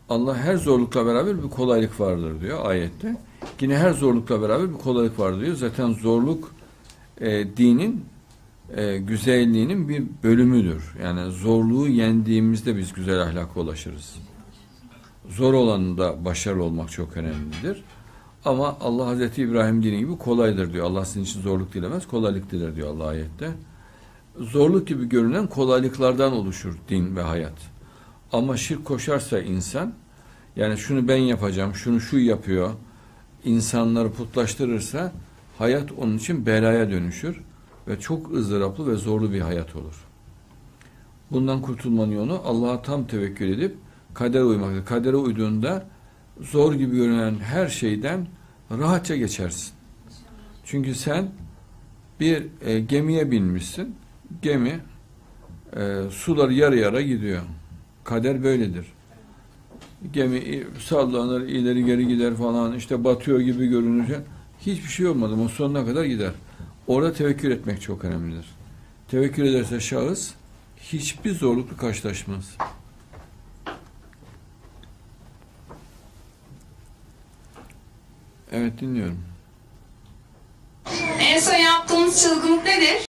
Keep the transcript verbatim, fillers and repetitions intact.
Allah her zorlukla beraber bir kolaylık vardır diyor ayette. Yine her zorlukla beraber bir kolaylık var diyor. Zaten zorluk e, dinin e, güzelliğinin bir bölümüdür. Yani zorluğu yendiğimizde biz güzel ahlaka ulaşırız. Zor olanında başarılı olmak çok önemlidir. Ama Allah Hazreti İbrahim dini gibi kolaydır diyor. Allah sizin için zorluk dilemez, kolaylık diler diyor Allah ayette. Zorluk gibi görünen kolaylıklardan oluşur din ve hayat. Ama şirk koşarsa insan, yani şunu ben yapacağım, şunu şu yapıyor, insanları putlaştırırsa hayat onun için belaya dönüşür ve çok ızdıraplı ve zorlu bir hayat olur. Bundan kurtulmanın yolu Allah'a tam tevekkül edip kadere uymaktır. Kadere uyduğunda zor gibi görünen her şeyden rahatça geçersin. Çünkü sen bir e, gemiye binmişsin. Gemi e, sular yarı yara gidiyor. Kader böyledir. Gemi sallanır, ileri geri gider falan, işte batıyor gibi görünecek. Hiçbir şey olmadı ama sonuna kadar gider. Orada tevekkül etmek çok önemlidir. Tevekkül ederse şahıs hiçbir zorlukla karşılaşmaz. Evet, dinliyorum. En son yaptığımız çılgınlık nedir?